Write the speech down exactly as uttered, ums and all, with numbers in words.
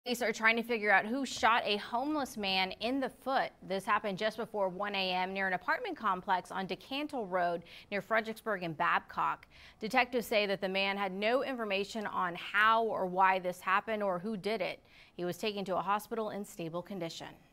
Police are trying to figure out who shot a homeless man in the foot. This happened just before one A M near an apartment complex on DeCantle Road near Fredericksburg and Babcock. Detectives say that the man had no information on how or why this happened or who did it. He was taken to a hospital in stable condition.